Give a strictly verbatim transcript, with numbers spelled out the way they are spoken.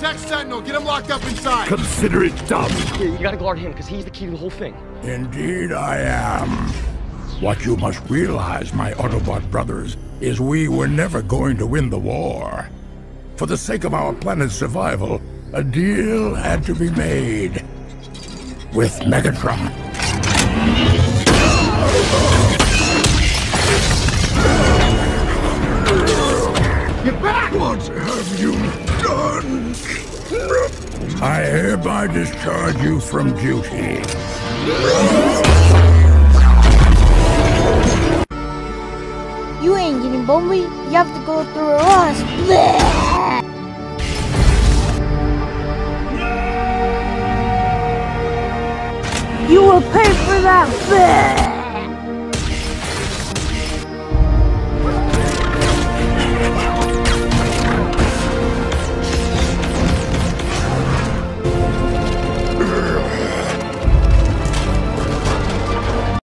Protect Sentinel. Get him locked up inside. Consider it done. Yeah, you gotta guard him, because he's the key to the whole thing. Indeed I am. What you must realize, my Autobot brothers, is we were never going to win the war. For the sake of our planet's survival, a deal had to be made. With Megatron. Get back! What have you done? I hereby discharge you from duty. You ain't getting Bumblebee. You have to go through us. Blech.